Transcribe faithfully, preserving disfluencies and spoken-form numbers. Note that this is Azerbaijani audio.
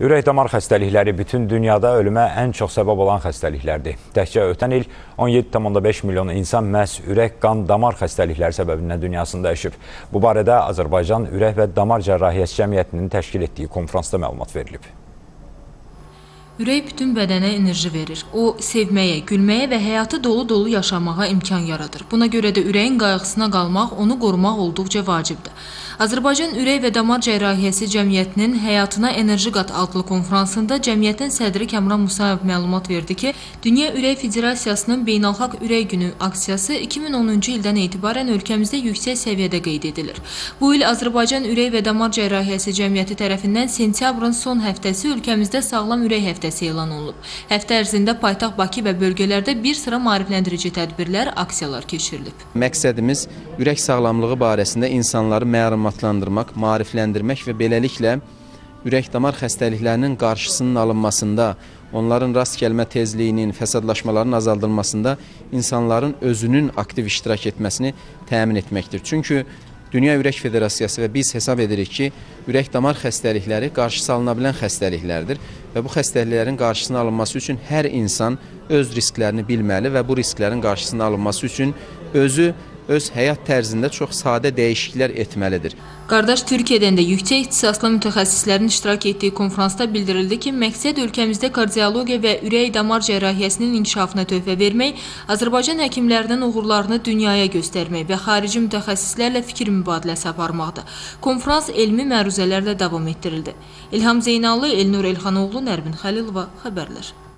Ürək-damar xəstəlikləri bütün dünyada ölümə ən çox səbəb olan xəstəliklərdir. Təkcə ötən il on yeddi tam beş milyon insan məhz ürək-qan-damar xəstəlikləri səbəbindən dünyasında yaşıb. Bu barədə Azərbaycan Ürək və Damar Cərrahiyyəsi Cəmiyyətinin təşkil etdiyi konfransda məlumat verilib. Ürək bütün bədənə enerji verir. O, sevməyə, gülməyə və həyatı dolu-dolu yaşamağa imkan yaradır. Buna görə də ürəyin qayğısına qalmaq, onu qorumaq olduqca vacibdir. Azərbaycan Ürək və Damar Cərrahiyyəsi Cəmiyyətinin Həyatına Enerji Qat adlı konfransında cəmiyyətin sədri Kəmran Musayev məlumat verdi ki, Dünya Ürək Federasiyasının Beynəlxalq Ürək Günü aksiyası iki min onuncu ildən etibarən ölkəmizdə yüksək səviyyədə qeyd edilir. Bu il Azərbaycan Ürək və Damar Cərrahiyyəsi Cəmiyyəti tərəfindən sentyabrın son həftəsi ölkəmizdə sağlam ürək həftəsi elan olunub. Həftə ərzində paytaxt Bakı və bölgələrdə bir sıra maarifləndirici tədbirlər, aksiyalar keçirilib. Məqsədimiz ürək sağlamlığı barəsində insanları məlumatlandırmaq, maarifləndirmək və beləliklə ürək-damar xəstəliklərinin qarşısının alınmasında, onların rast gəlmə tezliyinin, fəsadlaşmaların azaldılmasında insanların özünün aktiv iştirak etməsini təmin etməkdir. Çünki Dünya Ürək Federasiyası və biz hesab edirik ki, ürək-damar xəstəlikləri qarşısı alına bilən xəstəliklərdir və bu xəstəliklərin qarşısının alınması üçün hər insan öz risklərini bilməli və bu risklərin qarşısının alınması üçün özü öz həyat tərzində çox sadə dəyişikliklər etməlidir. Qardaş Türkiyədən də yüksək ixtisaslı mütəxəssislərin iştirak etdiyi konfransda bildirildi ki, məqsəd ölkəmizdə kardiologiya və ürək-damar cərrahiyyəsinin inkişafına töhfə vermək, Azərbaycan həkimlərinin uğurlarını dünyaya göstərmək və xarici mütəxəssislərlə fikir mübadiləsi aparmaqdır. Konfrans elmi məruzələrlə davam etdirildi. İlham Zeynallı, Elnur Elxanoğlu, Nərmin Xəlilova, xəbərlər.